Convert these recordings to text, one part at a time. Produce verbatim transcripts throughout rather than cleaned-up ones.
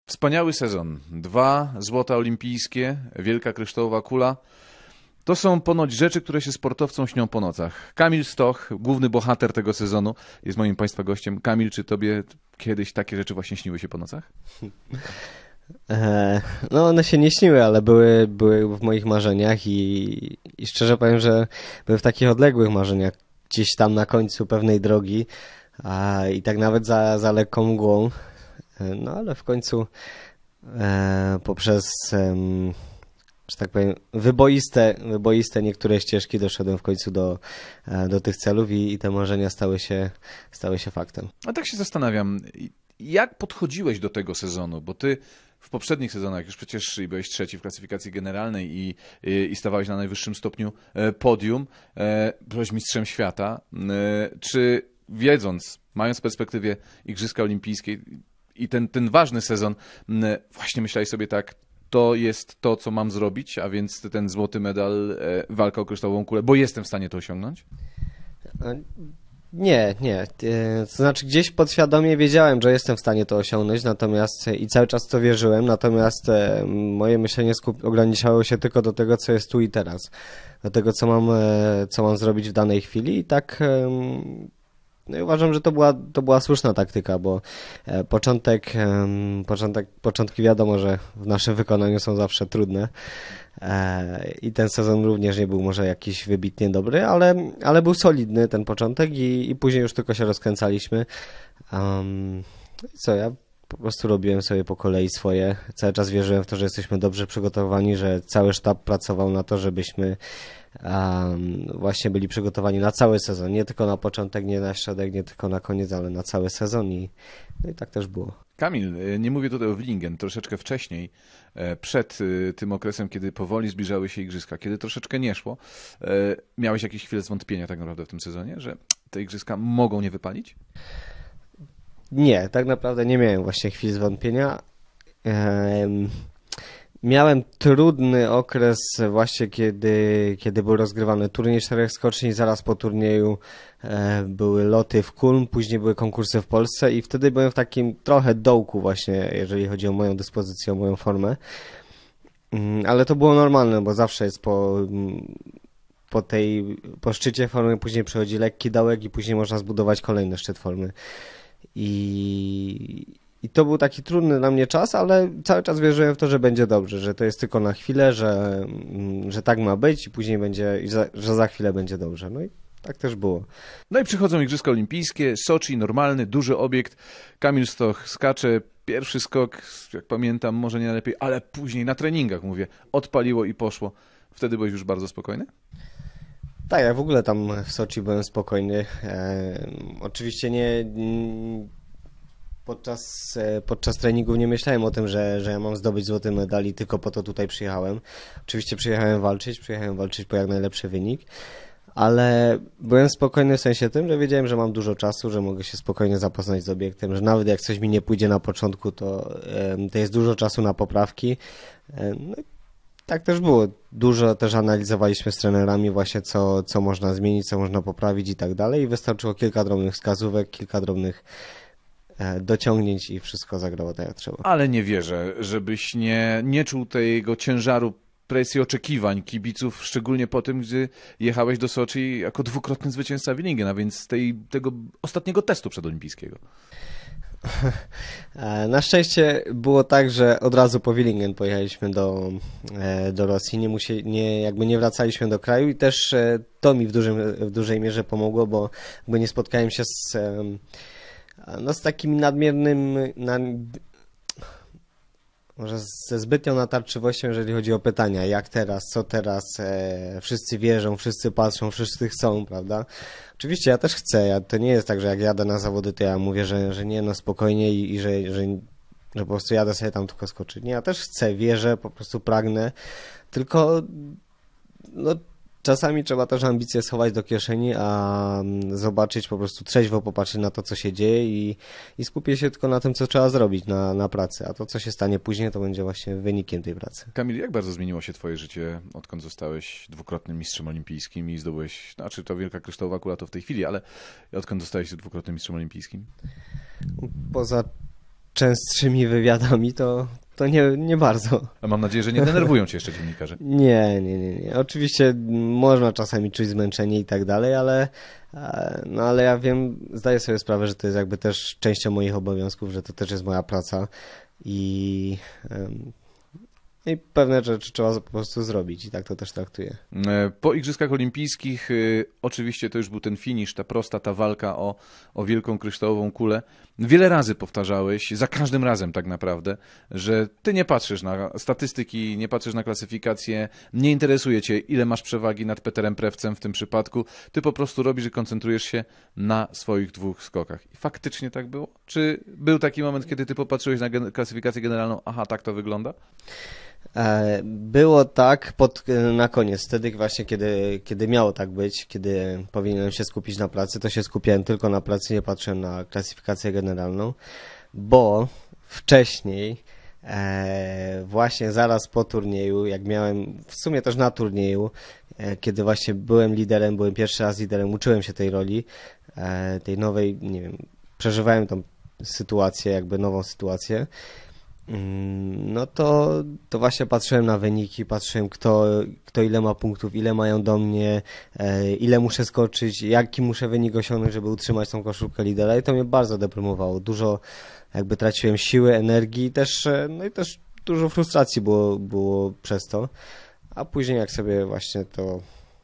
Wspaniały sezon. Dwa złota olimpijskie, wielka kryształowa kula. To są ponoć rzeczy, które się sportowcom śnią po nocach. Kamil Stoch, główny bohater tego sezonu, jest moim Państwa gościem. Kamil, czy Tobie kiedyś takie rzeczy właśnie śniły się po nocach? E, no one się nie śniły, ale były, były w moich marzeniach i, i szczerze powiem, że były w takich odległych marzeniach, gdzieś tam na końcu pewnej drogi a, i tak nawet za, za lekką mgłą. E, no ale w końcu e, poprzez, e, że tak powiem, wyboiste, wyboiste niektóre ścieżki doszedłem w końcu do, e, do tych celów i, i te marzenia stały się, stały się faktem. A tak się zastanawiam, jak podchodziłeś do tego sezonu, bo Ty w poprzednich sezonach już przecież byłeś trzeci w klasyfikacji generalnej i, i, i stawałeś na najwyższym stopniu podium, byłeś mistrzem świata. Czy wiedząc, mając w perspektywie Igrzyska Olimpijskie i ten, ten ważny sezon, właśnie myślałeś sobie tak, to jest to, co mam zrobić, a więc ten złoty medal, walka o kryształową kulę, bo jestem w stanie to osiągnąć? Nie, nie. To znaczy gdzieś podświadomie wiedziałem, że jestem w stanie to osiągnąć, natomiast i cały czas to wierzyłem, natomiast moje myślenie skup- ograniczało się tylko do tego, co jest tu i teraz. Do tego, co mam, co mam zrobić w danej chwili i tak no i uważam, że to była, to była słuszna taktyka, bo początek, początek, początki wiadomo, że w naszym wykonaniu są zawsze trudne. I ten sezon również nie był może jakiś wybitnie dobry, ale, ale był solidny ten początek i, i później już tylko się rozkręcaliśmy. Um, co, ja po prostu robiłem sobie po kolei swoje. Cały czas wierzyłem w to, że jesteśmy dobrze przygotowani, że cały sztab pracował na to, żebyśmy um, właśnie byli przygotowani na cały sezon. Nie tylko na początek, nie na środek, nie tylko na koniec, ale na cały sezon i, no i tak też było. Kamil, nie mówię tutaj o Willingen, troszeczkę wcześniej, przed tym okresem, kiedy powoli zbliżały się igrzyska, kiedy troszeczkę nie szło, miałeś jakieś chwile zwątpienia tak naprawdę w tym sezonie, że te igrzyska mogą nie wypalić? Nie, tak naprawdę nie miałem właśnie chwil zwątpienia. Ehm, miałem trudny okres właśnie, kiedy, kiedy był rozgrywany turniej czterech skoczni, zaraz po turnieju e, były loty w Kulm, później były konkursy w Polsce i wtedy byłem w takim trochę dołku właśnie, jeżeli chodzi o moją dyspozycję, o moją formę. Mm, ale to było normalne, bo zawsze jest po... Po tej, po szczycie formy później przychodzi lekki dołek i później można zbudować kolejny szczyt formy. I, I to był taki trudny dla mnie czas, ale cały czas wierzyłem w to, że będzie dobrze, że to jest tylko na chwilę, że, że tak ma być i później będzie, że za chwilę będzie dobrze. No i tak też było. No i przychodzą Igrzyska Olimpijskie, Soczi, normalny, duży obiekt. Kamil Stoch skacze, pierwszy skok, jak pamiętam, może nie najlepiej, ale później na treningach, mówię, odpaliło i poszło. Wtedy byłeś już bardzo spokojny? Tak, ja w ogóle tam w Soczi byłem spokojny. E, oczywiście nie podczas, podczas treningu nie myślałem o tym, że, że ja mam zdobyć złoty medal i tylko po to tutaj przyjechałem. Oczywiście przyjechałem walczyć, przyjechałem walczyć po jak najlepszy wynik, ale byłem spokojny w sensie tym, że wiedziałem, że mam dużo czasu, że mogę się spokojnie zapoznać z obiektem, że nawet jak coś mi nie pójdzie na początku, to, to jest dużo czasu na poprawki. No, tak też było. Dużo też analizowaliśmy z trenerami właśnie, co, co można zmienić, co można poprawić i tak dalej. I wystarczyło kilka drobnych wskazówek, kilka drobnych e, dociągnięć i wszystko zagrało tak jak trzeba. Ale nie wierzę, żebyś nie, nie czuł tego ciężaru presji oczekiwań kibiców, szczególnie po tym, gdy jechałeś do Soczi jako dwukrotny zwycięzca Willingen, a więc tej, tego ostatniego testu przedolimpijskiego. Na szczęście było tak, że od razu po Willingen pojechaliśmy do, do Rosji, nie, musie, nie, jakby nie wracaliśmy do kraju i też to mi w, dużym, w dużej mierze pomogło, bo jakby nie spotkałem się z, no, z takim nadmiernym, na, może ze zbytnią natarczywością, jeżeli chodzi o pytania, jak teraz, co teraz, e, wszyscy wierzą, wszyscy patrzą, wszyscy chcą, prawda? Oczywiście ja też chcę, ja, to nie jest tak, że jak jadę na zawody, to ja mówię, że, że nie, no spokojnie i, i że, że, że po prostu jadę sobie tam tylko skoczyć. Nie, ja też chcę, wierzę, po prostu pragnę, tylko no, czasami trzeba też ambicje schować do kieszeni, a zobaczyć, po prostu trzeźwo popatrzeć na to, co się dzieje i, i skupić się tylko na tym, co trzeba zrobić na, na pracy, a to, co się stanie później, to będzie właśnie wynikiem tej pracy. Kamil, jak bardzo zmieniło się twoje życie, odkąd zostałeś dwukrotnym mistrzem olimpijskim i zdobyłeś, znaczy to wielka kryształowa kula to w tej chwili, ale odkąd zostałeś dwukrotnym mistrzem olimpijskim? Poza częstszymi wywiadami, to, to nie, nie bardzo. A mam nadzieję, że nie denerwują cię jeszcze dziennikarze. Nie, nie, nie, nie. Oczywiście można czasami czuć zmęczenie i tak dalej, ale, no ale ja wiem, zdaję sobie sprawę, że to jest jakby też częścią moich obowiązków, że to też jest moja praca i, i pewne rzeczy trzeba po prostu zrobić i tak to też traktuję. Po Igrzyskach Olimpijskich oczywiście to już był ten finisz, ta prosta, ta walka o, o wielką kryształową kulę. Wiele razy powtarzałeś, za każdym razem tak naprawdę, że ty nie patrzysz na statystyki, nie patrzysz na klasyfikację, nie interesuje cię, ile masz przewagi nad Peterem Prewcem w tym przypadku. Ty po prostu robisz i koncentrujesz się na swoich dwóch skokach. I faktycznie tak było? Czy był taki moment, kiedy ty popatrzyłeś na gen- klasyfikację generalną, aha, tak to wygląda? Było tak pod, na koniec, wtedy właśnie, kiedy, kiedy miało tak być, kiedy powinienem się skupić na pracy, to się skupiałem tylko na pracy, nie patrzyłem na klasyfikację generalną, bo wcześniej, e, właśnie zaraz po turnieju, jak miałem, w sumie też na turnieju, e, kiedy właśnie byłem liderem, byłem pierwszy raz liderem, uczyłem się tej roli, e, tej nowej, nie wiem, przeżywałem tą sytuację, jakby nową sytuację. No to, to właśnie patrzyłem na wyniki, patrzyłem kto, kto ile ma punktów, ile mają do mnie, e, ile muszę skoczyć, jaki muszę wynik osiągnąć, żeby utrzymać tą koszulkę lidera i to mnie bardzo deprymowało. Dużo jakby traciłem siły, energii i też, e, no i też dużo frustracji było, było przez to. A później jak sobie właśnie to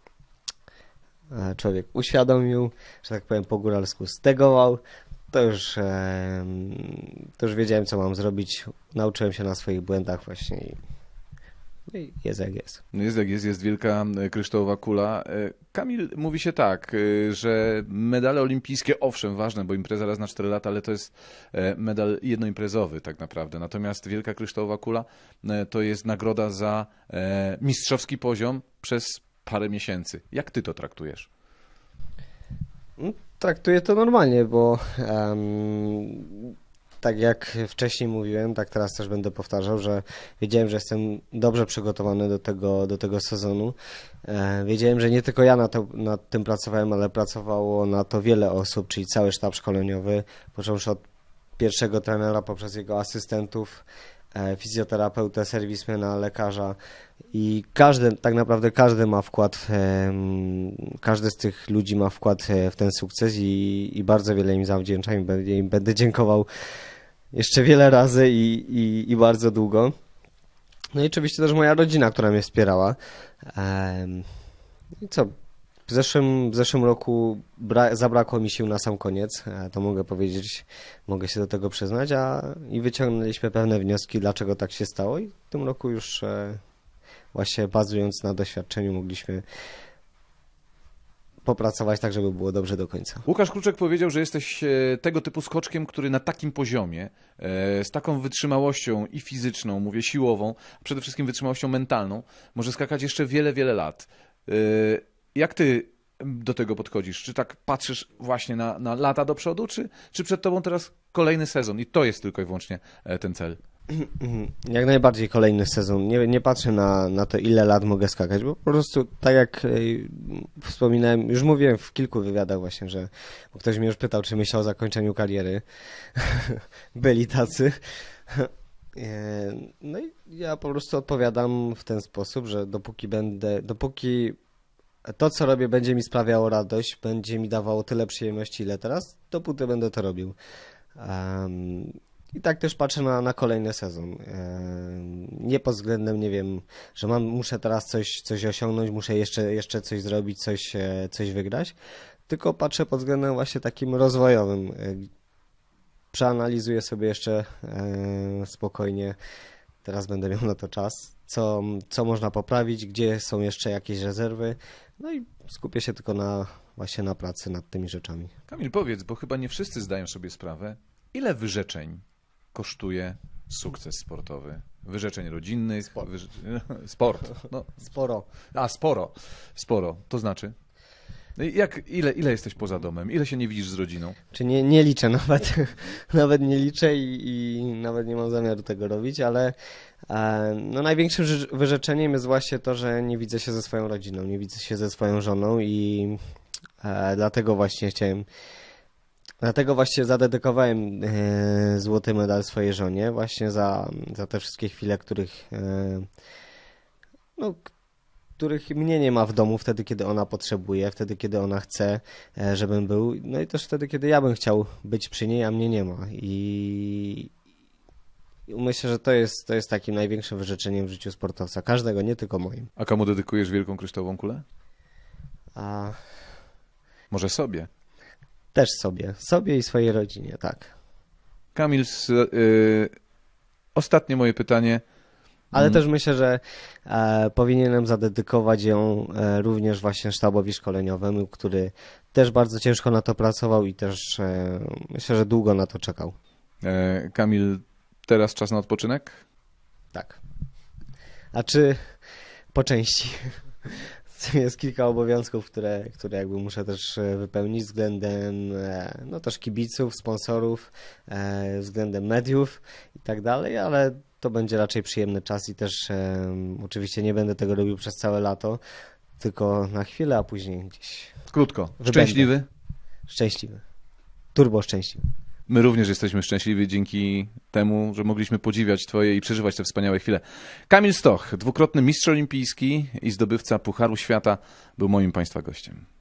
e, człowiek uświadomił, że tak powiem po góralsku stegował, to już, e, to już wiedziałem, co mam zrobić. Nauczyłem się na swoich błędach właśnie i, i jest jak jest. Jest jak jest, jest wielka kryształowa kula. Kamil, mówi się tak, że medale olimpijskie, owszem, ważne, bo impreza raz na cztery lata, ale to jest medal jednoimprezowy tak naprawdę. Natomiast wielka kryształowa kula to jest nagroda za mistrzowski poziom przez parę miesięcy. Jak ty to traktujesz? Traktuję to normalnie, bo um, tak jak wcześniej mówiłem, tak teraz też będę powtarzał, że wiedziałem, że jestem dobrze przygotowany do tego, do tego sezonu. E, wiedziałem, że nie tylko ja na to, nad tym pracowałem, ale pracowało na to wiele osób, czyli cały sztab szkoleniowy, począwszy od pierwszego trenera poprzez jego asystentów, e, fizjoterapeutę, serwismena, lekarza i każdy, tak naprawdę każdy ma wkład, w, każdy z tych ludzi ma wkład w ten sukces i, i bardzo wiele im zawdzięczam i będę, im będę dziękował jeszcze wiele razy i, i, i bardzo długo. No i oczywiście też moja rodzina, która mnie wspierała. I co? W zeszłym, w zeszłym roku bra- zabrakło mi sił na sam koniec, to mogę powiedzieć, mogę się do tego przyznać, a i wyciągnęliśmy pewne wnioski, dlaczego tak się stało i w tym roku już e, właśnie bazując na doświadczeniu mogliśmy popracować tak, żeby było dobrze do końca. Łukasz Kruczek powiedział, że jesteś tego typu skoczkiem, który na takim poziomie, z taką wytrzymałością i fizyczną, mówię siłową, a przede wszystkim wytrzymałością mentalną, może skakać jeszcze wiele, wiele lat. Jak ty do tego podchodzisz? Czy tak patrzysz właśnie na, na lata do przodu, czy, czy przed tobą teraz kolejny sezon i to jest tylko i wyłącznie ten cel? Jak najbardziej kolejny sezon. Nie, nie patrzę na, na to, ile lat mogę skakać, bo po prostu tak jak y, wspominałem, już mówiłem w kilku wywiadach właśnie, że bo ktoś mnie już pytał, czy myślał o zakończeniu kariery. Byli tacy. No i ja po prostu odpowiadam w ten sposób, że dopóki będę, dopóki to, co robię, będzie mi sprawiało radość, będzie mi dawało tyle przyjemności, ile teraz, dopóty będę to robił. Um, I tak też patrzę na, na kolejny sezon. Nie pod względem, nie wiem, że mam, muszę teraz coś, coś osiągnąć, muszę jeszcze, jeszcze coś zrobić, coś, coś wygrać, tylko patrzę pod względem właśnie takim rozwojowym. Przeanalizuję sobie jeszcze spokojnie, teraz będę miał na to czas, co, co można poprawić, gdzie są jeszcze jakieś rezerwy, no i skupię się tylko na, właśnie na pracy nad tymi rzeczami. Kamil, powiedz, bo chyba nie wszyscy zdają sobie sprawę, ile wyrzeczeń kosztuje sukces sportowy? Wyrzeczeń rodzinnych, Sport. Wyrze... Sport. No. Sporo. A, sporo. Sporo. To znaczy? Jak, ile, ile jesteś poza domem? Ile się nie widzisz z rodziną? Czy nie, nie liczę nawet, nawet nie liczę i, i nawet nie mam zamiaru tego robić, ale e, no największym wyrzeczeniem jest właśnie to, że nie widzę się ze swoją rodziną, nie widzę się ze swoją żoną i e, dlatego właśnie chciałem Dlatego właśnie zadedykowałem e, złoty medal swojej żonie, właśnie za, za te wszystkie chwile, których, e, no, których mnie nie ma w domu wtedy, kiedy ona potrzebuje, wtedy, kiedy ona chce, e, żebym był, no i też wtedy, kiedy ja bym chciał być przy niej, a mnie nie ma. I, i myślę, że to jest, to jest takim największym wyrzeczeniem w życiu sportowca, każdego, nie tylko moim. A komu dedykujesz wielką kryształową kulę? A Może sobie? też sobie, sobie i swojej rodzinie, tak. Kamil, yy, ostatnie moje pytanie. Ale Mm. też myślę, że e, powinienem zadedykować ją e, również właśnie sztabowi szkoleniowemu, który też bardzo ciężko na to pracował i też e, myślę, że długo na to czekał. E, Kamil, teraz czas na odpoczynek? Tak. A czy po części? Jest kilka obowiązków, które, które jakby muszę też e, wypełnić względem e, no też kibiców, sponsorów, e, względem mediów i tak dalej, ale to będzie raczej przyjemny czas i też e, oczywiście nie będę tego robił przez całe lato, tylko na chwilę, a później gdzieś Krótko. Wybędę. Szczęśliwy? szczęśliwy. Turbo szczęśliwy. My również jesteśmy szczęśliwi dzięki temu, że mogliśmy podziwiać Twoje i przeżywać te wspaniałe chwile. Kamil Stoch, dwukrotny mistrz olimpijski i zdobywca Pucharu Świata, był moim Państwa gościem.